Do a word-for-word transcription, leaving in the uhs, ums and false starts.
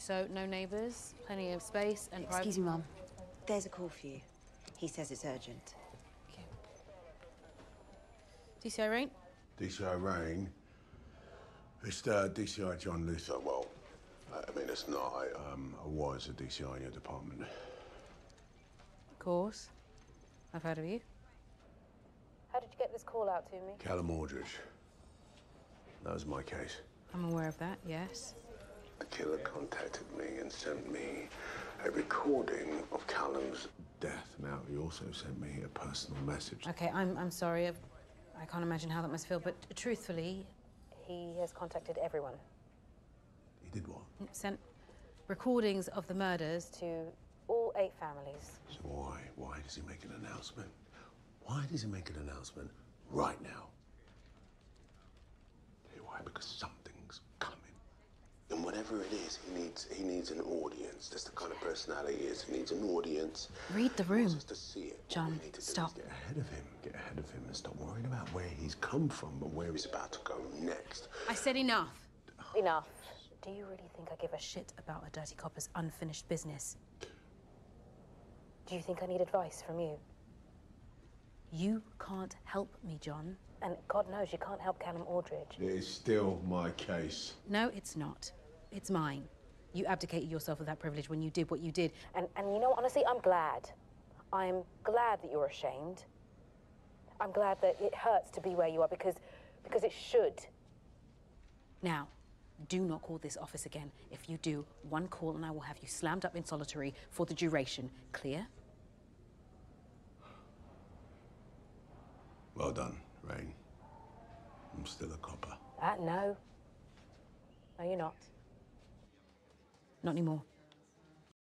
So, no neighbours, plenty of space and private... Excuse me, Mum. There's a call for you. He says it's urgent. Okay. D C I Rain? D C I Rain? It's uh, D C I John Luther. Well, I mean, it's not. I, um, I was a D C I in your department. Of course. I've heard of you. How did you get this call out to me? Callum Aldridge. That was my case. I'm aware of that, yes. The killer contacted me and sent me a recording of Callum's death. Now, he also sent me a personal message. Okay, I'm, I'm sorry. I've, I can't imagine how that must feel, but truthfully, he has contacted everyone. He did what? Sent recordings of the murders to all eight families. So why? Why does he make an announcement? Why does he make an announcement right now? Tell you why? Because something's coming. And whatever it is, he needs he needs an audience. That's the kind of personality he is. He needs an audience. Read the room. He wants us to see it. John, to stop. Get ahead of him. Get ahead of him and stop worrying about where he's come from, but where he's about to go next. I said enough. Enough. Do you really think I give a shit about a dirty copper's unfinished business? Do you think I need advice from you? You can't help me, John. And God knows you can't help Callum Aldridge. It is still my case. No, it's not. It's mine. You abdicated yourself of that privilege when you did what you did. And, and you know, honestly, I'm glad. I'm glad that you're ashamed. I'm glad that it hurts to be where you are because, because it should. Now, do not call this office again. If you do, one call and I will have you slammed up in solitary for the duration. Clear? Well done, Rain. I'm still a copper. Uh, no. No, you're not. Not anymore.